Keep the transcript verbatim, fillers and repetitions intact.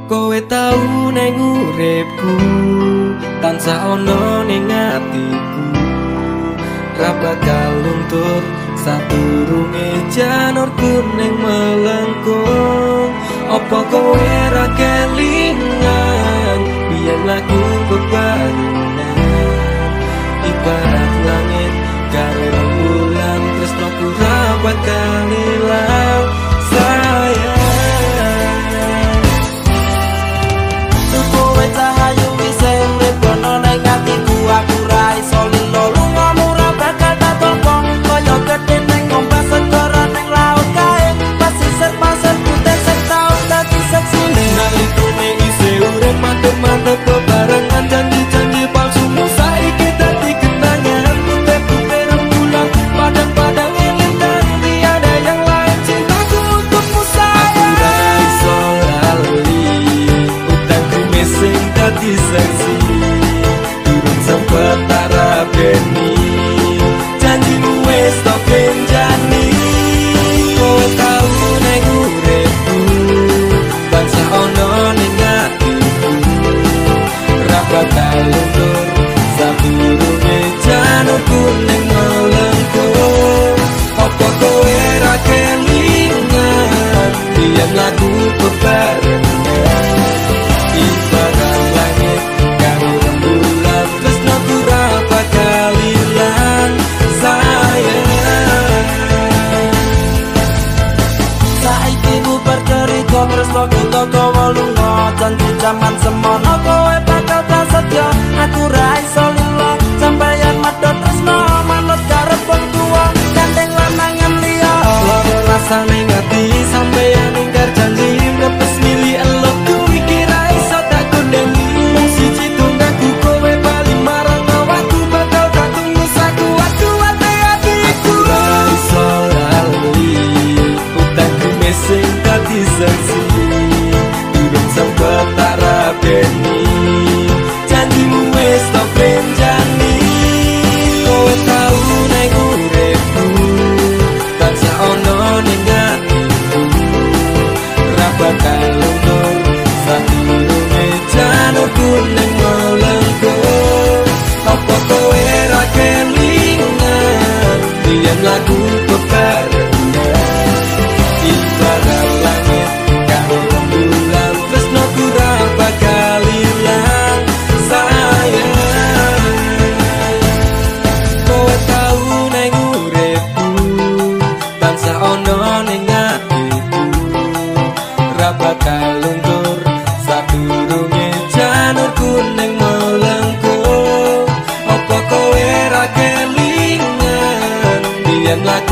Kowe tau neng uripku, tansah ono ning atiku. Ra bakal luntur sadurunge janur kuning melengkung. Apa kowe ra kelingan biyen lagu bebarengan, ibarat langit karo bulan, tresnoku ra bakal ilang sayang. Kowe cahayu wise mlebono ning atiku, aku ra iso lilo lungamu ra bakal tak tolong. Kaya gedhe ning ombak segara ning laut kae, pasisir pasir putih sing tau dadi seksine. Nalikune isih urip mantep-mantep bebarengan, janji-janji palsumu saiki dadi kenangan. Putih-putih rembulan, padang-padang lintang, tiada yang lain cintaku untukmu sayang. Aku ra iso lali utangku sing dadi saksi, durung sempet tarabeni janjimu wis tak kenjani. Kowe tau neng uripku, tansah ono ning atiku. Ra bakal luntur sadurunge janur kuning melengkung. Apa kowe ra kelingan biyen lagu bebarengan, ibarat langit karo rembulan, tresnoku ra bakal ilang sayang. Saiki bubar cerita tresnoku teko lunga, janji jaman semono kowe bakal prasetyo. Aku ra iso lilo sampeyan medhot tresno manut karep wong tuwa, gandeng lanangan liya. Lara rasane ngati sampeyan ingkar janji, ngepes milih elokku iki ra iso tak kondeni. Mung siji tunggaku kowe bali marang awakku, bakal tak tunggu sakuat-kuate atiku. Aku ra iso lali utangku sing dadi saksi, durung sempet tak rabeni janjimu wis tak kenjani. Kowe tau neng uripku, tansah ono ning atiku. Ra bakal luntur sadurunge janur kuning melengkung. Apa kowe ra kelingan biyen lagu bebarengan, ibarat langit karo rembulan, tresnoku ra bakal ilang sayang. Kowe tau neng uripku, tansah ono ning atiku. Ra bakal luntur sadurunge janur kuning melengkung. Apa kowe ra kelingan biyen lagu